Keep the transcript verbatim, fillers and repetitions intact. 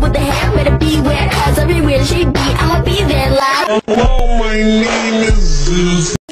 with the hair, better beware, cause everywhere she be, I'ma be there like. Hello, my name is Zeus.